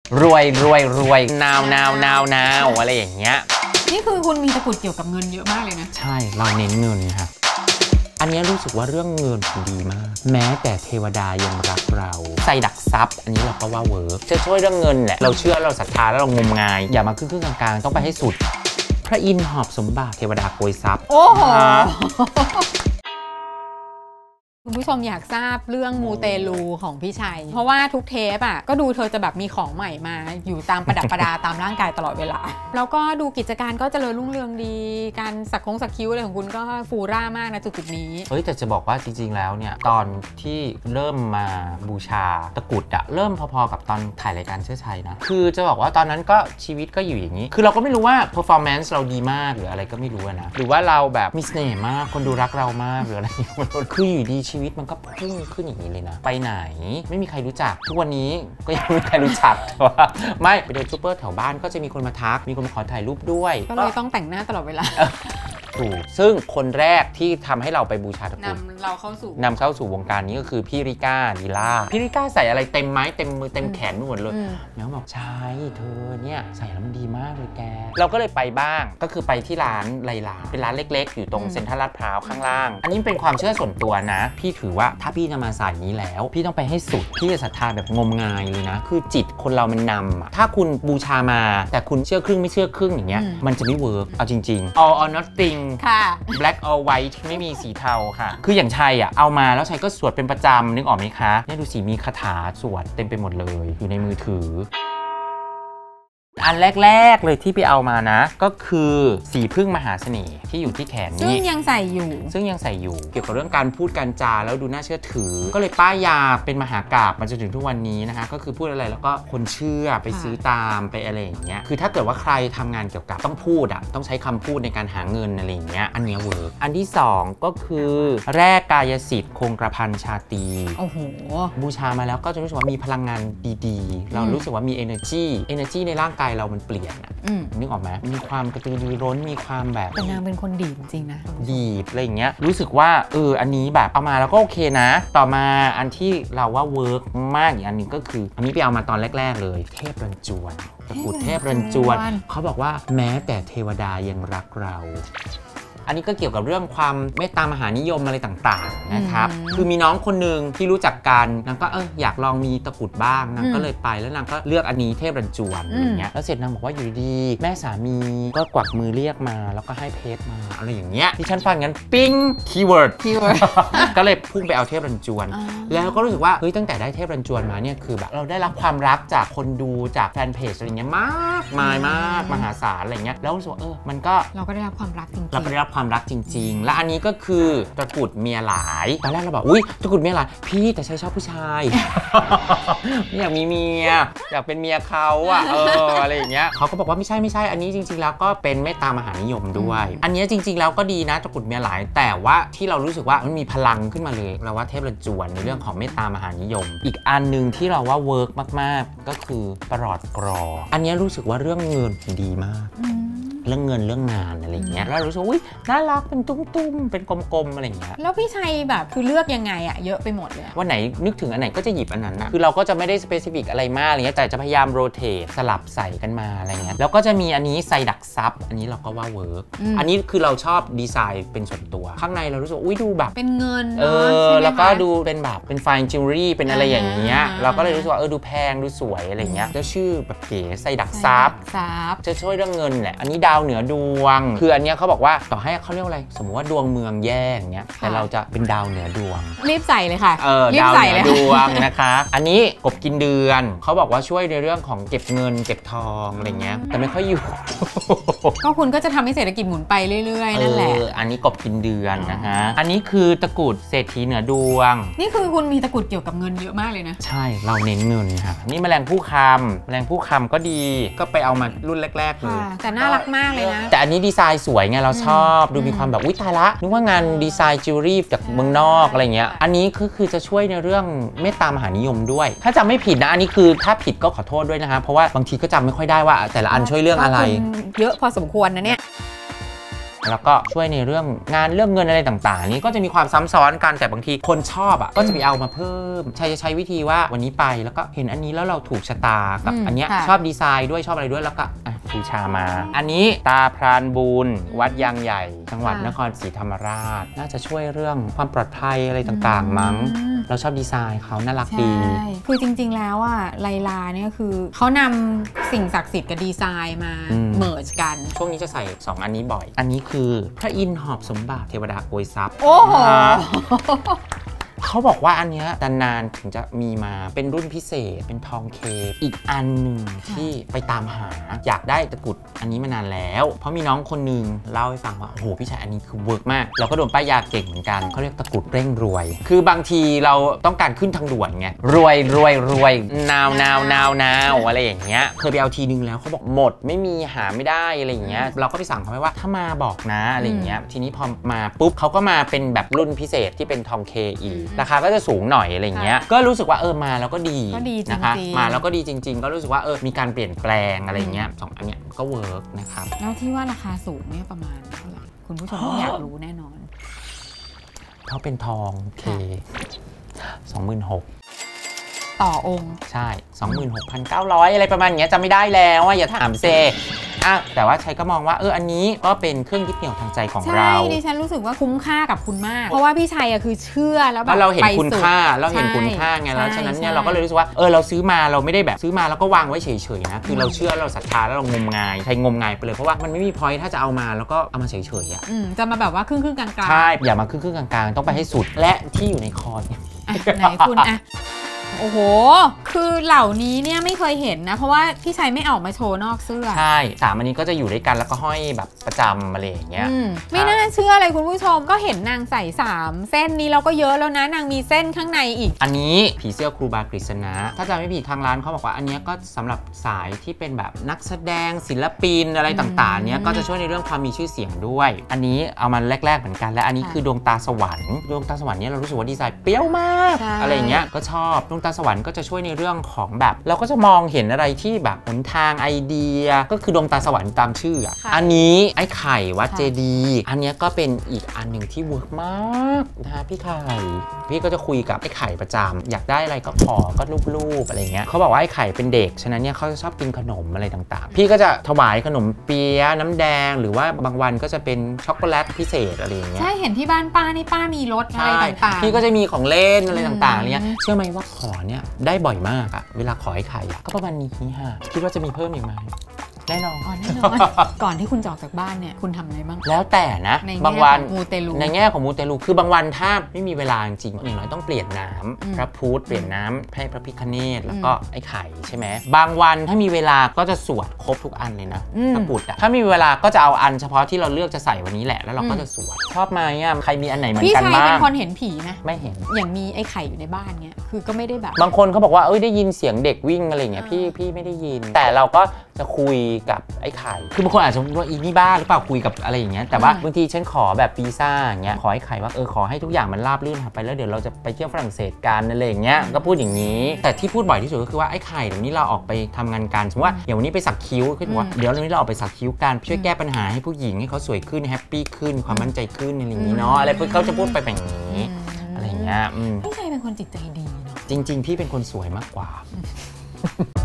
รวยนาวอะไรอย่างเงี้ยนี่คือคุณมีตะกรุดเกี่ยวกับเงินเยอะมากเลยนะใช่เราเน้นเงินครับอันนี้รู้สึกว่าเรื่องเงินดีมากแม้แต่เทวดายังรักเราใส่ดักทรัพย์อันนี้เราก็ว่าเวิร์กจะช่วยเรื่องเงินแหละเราเชื่อเราศรัทธาแล้วเรางมงายอย่ามาครึ่งกลางๆต้องไปให้สุดพระอินทร์หอบสมบัติเทวดาโกยทรัพย์โอ้โหคุณผู้ชมอยากทราบเรื่องมูเตลูของพี่ชัยเพราะว่าทุกเทปอ่ะก็ดูเธอจะแบบมีของใหม่มาอยู่ตามประดับประดาตามร่างกายตลอดเวลาแล้วก็ดูกิจการก็เจริญรุ่งเรืองดีการสักคิ้วอะไรของคุณก็ฟูร่ามากนะจุดนี้เฮ้ยแต่จะบอกว่าจริงๆแล้วเนี่ยตอนที่เริ่มมาบูชาตะกรุดอะเริ่มพอๆกับตอนถ่ายรายการเชื่อชัยนะคือจะบอกว่าตอนนั้นก็ชีวิตก็อยู่อย่างนี้คือเราก็ไม่รู้ว่า performance เราดีมากหรืออะไรก็ไม่รู้นะหรือว่าเราแบบมีเสน่ห์มากคนดูรักเรามากหรืออะไรคืออยู่ดีชีวิตมันก็พุ่งขึ้นอย่างนี้เลยนะไปไหนไม่มีใครรู้จักทุกวันนี้ก็ยังไม่มีใครรู้จักแต่ว่าไม่ไปเดินซูเปอร์แถวบ้านก็จะมีคนมาทักมีคนมาขอถ่ายรูปด้วยก็เลยต้องแต่งหน้าตลอดเวลาถูกซึ่งคนแรกที่ทำให้เราไปบูชาตะกรุดนำเราเข้าสู่วงการนี้ก็คือพี่ริก้าลีลาพี่ริก้าใส่อะไรเต็มไม้เต็มมือเต็มแขนหมดเลยแล้วบอกใช่เธอเนี่ยใส่แล้วมันดีมากเลยแกเราก็เลยไปบ้างก็คือไปที่ร้านไลลาเป็นร้านเล็กๆอยู่ตรงเซ็นทรัลลาดพร้าวข้างล่างอันนี้เป็นความเชื่อส่วนตัวนะพี่ถือว่าถ้าพี่จะมาสายนี้แล้วพี่ต้องไปให้สุดพี่จะศรัทธาแบบงมงายเลยนะคือจิตคนเรามันนำถ้าคุณบูชามาแต่คุณเชื่อครึ่งไม่เชื่อครึ่งอย่างเงี้ยมันจะไม่เวิร์กเอาจริงๆ all or nothing ค่ะ black or white ไม่มีสีเทาค่ะคืออย่างชัยอ่ะเอามาแล้วชัยก็สวดเป็นประจำนึกออกไหมคะเนี่ยดูสิมีคาถาสวดเต็มไปหมดเลยอยู่ในมือถืออันแรกๆเลยที่ไปเอามานะก็คือสีพึ่งมหาเสน่ห์ที่อยู่ที่แขนนี้ซึ่งยังใส่อยู่เกี่ยวกับเรื่องการพูดการจาแล้วดูน่าเชื่อถือก็เลยป้ายยาเป็นมหากาพย์มาจนถึงทุกวันนี้นะคะก็คือพูดอะไรแล้วก็คนเชื่อไปซื้อตามไปอะไรอย่างเงี้ยคือถ้าเกิดว่าใครทำงานเกี่ยวกับต้องพูดอ่ะต้องใช้คำพูดในการหาเงินอะไรอย่างเงี้ยอันนี้เวิร์กอันที่2ก็คือแร่กายสิทธิ์คงกระพันชาตรีโอ้โหบูชามาแล้วก็จะรู้สึกว่ามีพลังงานดีๆเรารู้สึกว่ามี energy ในร่างกายเรามันเปลี่ยนนึกออกไหมมีความกระตือรือร้นมีความแบบแต่นางเป็นคนดีจริงนะดีอะไรอย่างเงี้ยรู้สึกว่าอันนี้แบบเอามาแล้วก็โอเคนะต่อมาอันที่เราว่าเวิร์กมากอีกอันนึงก็คืออันนี้ไปเอามาตอนแรกๆเลยเทพรันจวนตะกรุดเทพรันจวนเขาบอกว่าแม้แต่เทวดายังรักเราอันนี้ก็เกี่ยวกับเรื่องความเมตตามหานิยมอะไรต่างๆนะครับคือมีน้องคนหนึ่งที่รู้จักกันนางก็อยากลองมีตะกรุดบ้างนางก็เลยไปแล้วนางก็เลือกอันนี้เทพรันจวนอย่างเงี้ยแล้วเสร็จนางบอกว่าอยู่ดีแม่สามีก็กวักมือเรียกมาแล้วก็ให้เพชรมาอะไรอย่างเงี้ยที่ฉันฟังงั้นปิ้งคีย์เวิร์ดก็เลยพุ่งไปเอาเทพรันจวนแล้วก็รู้สึกว่าเฮ้ยตั้งแต่ได้เทพรันจวนมาเนี่ยคือแบบเราได้รับความรักจากคนดูจากแฟนเพจอะไรเงี้ยมากมายมากมหาศาลอะไรเงี้ยแล้วรู้สึกว่ามันก็เราก็ได้รับความรักจริงเราก็ได้รับความรักจริงๆและอันนี้ก็คือตะกรุดเมียหลายตอนแรกเราบอกอุ้ยตะกรุดเมียหลายพี่แต่ใช้ชอบผู้ชายไม่อยากมีเมียอยากเป็นเมียเขาอะอะไรอย่างเงี้ยเขาก็บอกว่าไม่ใช่อันนี้จริงๆแล้วก็เป็นเมตตามหานิยมด้วยอันนี้จริงๆแล้วก็ดีนะตะกรุดเมียหลายแต่ว่าที่เรารู้สึกว่ามันมีพลังขึ้นมาเลยเราว่าเทพรันจวนในเรื่องของเมตตามหานิยมอีกอันนึงที่เราว่าเวิร์กมากๆก็คือประหลอดกรออันนี้รู้สึกว่าเรื่องเงินดีมากเรื่องเงินเรื่องงานอะไรเงี้ยแล้วรู้สึกว่าน่ารักเป็นตุ้มๆเป็นกลมๆอะไรเงี้ยแล้วพี่ชัยแบบคือเลือกยังไงอะเยอะไปหมดเลยวันไหนนึกถึงอันไหนก็จะหยิบอันนั้นนะคือเราก็จะไม่ได้สเปซิฟิกอะไรมากอะไรเงี้ยแต่จะพยายามโรเตทสลับใส่กันมาอะไรเงี้ยแล้วก็จะมีอันนี้ใส่ดักซับอันนี้เราก็ว่าเวิร์กอันนี้คือเราชอบดีไซน์เป็นส่วนตัวข้างในเรารู้สึกดูแบบเป็นเงินแล้วก็ดูเป็นแบบเป็นไฟน์จิวเวลรี่เป็นอะไรอย่างเงี้ยเราก็เลยรู้สึกว่าดูแพงดูสวยอะไรเงี้ยจะชื่อแบบเก๋ใส่ดักซับจะช่วยเรื่องเงินแหละอันนี้ดาวเหนือดวงคืออันนี้เขาบอกว่าต่อให้เขาเรียกอะไรสมมติว่าดวงเมืองแย่อย่างเงี้ยแต่เราจะเป็นดาวเหนือดวงรีบใส่เลยค่ะดาวเหนือดวงนะคะอันนี้กบกินเดือนเขาบอกว่าช่วยในเรื่องของเก็บเงินเก็บทองอะไรเงี้ยแต่ไม่ค่อยอยู่ก็คุณก็จะทำให้เศรษฐกิจหมุนไปเรื่อยๆนั่นแหละอันนี้กบกินเดือนนะคะอันนี้คือตะกรุดเศรษฐีเหนือดวงนี่คือคุณมีตะกรุดเกี่ยวกับเงินเยอะมากเลยนะใช่เราเน้นเงินค่ะนี่แมลงผู้คำก็ดีก็ไปเอามารุ่นแรกๆเลยแต่น่ารักมากเลยนะแต่อันนี้ดีไซน์สวยไงเราชอบดูมีความแบบอุ๊ยตายละนึกว่างานดีไซน์จิวเวลรี่จากเมืองนอกอะไรเงี้ยอันนี้คือจะช่วยในเรื่องเมตตามหานิยมด้วยถ้าจำไม่ผิดนะอันนี้คือถ้าผิดก็ขอโทษด้วยนะคะเพราะว่าบางทีก็จำไม่ค่อยได้ว่าแต่ละอันช่วยเรื่องอะไรเยอะพอสมควรนะเนี่ยแล้วก็ช่วยในเรื่องงานเรื่องเงินอะไรต่างๆนี่ก็จะมีความซ้ำซ้อนกันแต่บางทีคนชอบก็จะไปเอามาเพิ่มใช้วิธีว่าวันนี้ไปแล้วก็เห็นอันนี้แล้วเราถูกชะตากับอันเนี้ยชอบดีไซน์ด้วยชอบอะไรด้วยแล้วก็บูชามาอันนี้ตาพรานบุญวัดยางใหญ่จังหวัดนครศรีธรรมราชน่าจะช่วยเรื่องความปลอดภัยอะไรต่างๆมั้งเราชอบดีไซน์เขาน่ารักดีคือจริงๆแล้วไลลาเนี่ยคือเขานำสิ่งศักดิ์สิทธิ์กับดีไซน์มาเมิร์จกันช่วงนี้จะใส่2อันนี้บ่อยอันนี้คือพระอินทร์หอบสมบัติเทวดาโกยทรัพย์โอ้โหเขาบอกว่าอันนี้นานๆถึงจะมีมาเป็นรุ่นพิเศษเป็นทองเคอีกอันหนึ่งที่ไปตามหาอยากได้ตะกุดอันนี้มานานแล้วเพราะมีน้องคนนึงเล่าให้ฟังว่าโอ้โหพี่ชายอันนี้คือเวิร์กมากเราก็โดนป้ายยาเก่งเหมือนกันเขาเรียกตะกุดเร่งรวยคือบางทีเราต้องการขึ้นทางด่วนไงรวยนาวอะไรอย่างเงี้ยเคยไปเอาทีนึงแล้วเขาบอกหมดไม่มีหาไม่ได้อะไรอย่างเงี้ยเราก็ไปสั่งเขาไว้ว่าถ้ามาบอกนะอะไรอย่างเงี้ยทีนี้พอมาปุ๊บเขาก็มาเป็นแบบรุ่นพิเศษที่เป็นทองเคอีราคาก็จะสูงหน่อยอะไรเงี้ยก็รู้สึกว่ามาแล้วก็ดีนะคะมาแล้วก็ดีจริงๆก็รู้สึกว่ามีการเปลี่ยนแปลงอะไรเงี้ย2อันเนี้ยก็เวิร์กนะครับแล้วที่ว่าราคาสูงเนี่ยประมาณเท่าไหร่คุณผู้ชมต้องอยากรู้แน่นอนเขาเป็นทองเค26,000ต่อองค์ใช่ 26,900 อะไรประมาณนี้จะไม่ได้แล้วอย่าถามเซแต่ว่าชัยก็มองว่าอันนี้ก็เป็นเครื่องยึดเหนี่ยวทางใจของเราใช่ดิฉันรู้สึกว่าคุ้มค่ากับคุณมากเพราะว่าพี่ชัยคือเชื่อแล้วแบบเราเห็นคุณค่าไงแล้วฉะนั้นเนี่ยเราก็เลยรู้สึกว่าเราซื้อมาเราไม่ได้แบบซื้อมาแล้วก็วางไว้เฉยๆนะคือเราเชื่อเราศรัทธาแล้วเรางมงายชัยงมงายไปเลยเพราะว่ามันไม่มีพอยต์ถ้าจะเอามาแล้วก็เอามาเฉยๆจะมาแบบว่าครึ่งกลางๆใช่อย่ามาครึ่งกลางๆต้องไปให้สุดและที่อยู่ในคอไหนคุณโอ้โหคือเหล่านี้เนี่ยไม่เคยเห็นนะเพราะว่าพี่ชัยไม่ออกมาโชว์นอกเสื้อใช่3อันนี้ก็จะอยู่ด้วยกันแล้วก็ห้อยแบบประจำอะไรอย่างเงี้ยไม่น่าเชื่อเลยคุณผู้ชมก็เห็นนางใส่3เส้นนี้เราก็เยอะแล้วนะนางมีเส้นข้างในอีกอันนี้ผีเสื้อครูบากฤษณะถ้าจำไม่ผิดทางร้านเขาบอกว่าอันนี้ก็สำหรับสายที่เป็นแบบนักแสดงศิลปินอะไรต่างๆเนี้ยก็จะช่วยในเรื่องความมีชื่อเสียงด้วยอันนี้เอามาแรกๆเหมือนกันและอันนี้คือดวงตาสวรรค์เนี่ยเรารู้สึกว่าดีไซน์เปรี้ยวมากอะไรอย่างเงี้ยก็ชอบดวงตาสวรรค์ก็จะช่วยในเรื่องของแบบเราก็จะมองเห็นอะไรที่แบบหนทางไอเดียก็คือดวงตาสวรรค์ตามชื่ออันนี้ไอ้ไข่วัดเจดีอันนี้ก็เป็นอีกอันหนึ่งที่เวิร์กมากนะพี่ไข่พี่ก็จะคุยกับไอ้ไข่ประจำอยากได้อะไรก็ขอก็รูปอะไรเงี้ยเขาบอกว่าไอ้ไข่เป็นเด็กฉะนั้นเนี่ยเขาจะชอบกินขนมอะไรต่างๆพี่ก็จะถวายขนมเปี๊ยะน้ำแดงหรือว่าบางวันก็จะเป็นช็อกโกแลตพิเศษอะไรอย่างเงี้ยใช่เห็นที่บ้านป้านี่ป้ามีรสอะไรต่างๆพี่ก็จะมีของเล่นอะไรต่างๆเนี่ยเชื่อไหมว่าขอเนี่ยได้บ่อยมากเวลาขอให้ใครก็ประมาณนี้คิดว่าจะมีเพิ่มอีกไหมแน่นอนก่อนที่คุณจะออกจากบ้านเนี่ยคุณทำอะไรบ้างแล้วแต่นะบางวันมูเตลูในแง่ของมูเตลูคือบางวันถ้าไม่มีเวลาจริงอย่างน้อยต้องเปลี่ยนน้ำพระพุทธเปลี่ยนน้ำให้พระพิฆเนศแล้วก็ไอ้ไข่ใช่ไหมบางวันถ้ามีเวลาก็จะสวดครบทุกอันเลยนะพระพุทธถ้ามีเวลาก็จะเอาอันเฉพาะที่เราเลือกจะใส่วันนี้แหละแล้วเราก็จะสวดชอบไหมใครมีอันไหนเหมือนกันบ้างพี่ชายเป็นคนเห็นผีนะไม่เห็นอย่างมีไอ้ไข่อยู่ในบ้านเนี้ยคือก็ไม่ได้แบบบางคนเขาบอกว่าได้ยินเสียงเด็กวิ่งอะไรเงี้ยพี่ไม่ได้ยินแต่เราก็จะคุยกับไอ้ไข่คือบางคนอาจจะว่าอีนี่บ้าหรือเปล่าคุยกับอะไรอย่างเงี้ยแต่ว่าบางทีฉันขอแบบวีซ่าอย่างเงี้ยขอให้ไข่ว่าขอให้ทุกอย่างมันราบรื่นไปแล้วเดี๋ยวเราจะไปเที่ยวฝรั่งเศสกันอะไรอย่างเงี้ยก็พูดอย่างนี้แต่ที่พูดบ่อยที่สุดก็คือว่าไอ้ไข่เดี๋ยวนี้เราออกไปทำงานการสมมติว่าอย่างวันนี้ไปสักคิ้วขึ้นว่าเดี๋ยววันนี้เราออกไปสักคิ้วกันช่วยแก้ปัญหาให้ผู้หญิงให้เขาสวยขึ้นแฮปปี้ขึ้นความมั่นใจขึ้นอะไรอย่างนี้เนาะอะไรพวกเขาจะพูดไปแบบนี้อะไรอย่างเงี้ยพี่ชายเป็นคนจิตใจดีเนาะจริงๆพี่เป็นคนสวยมากกว่า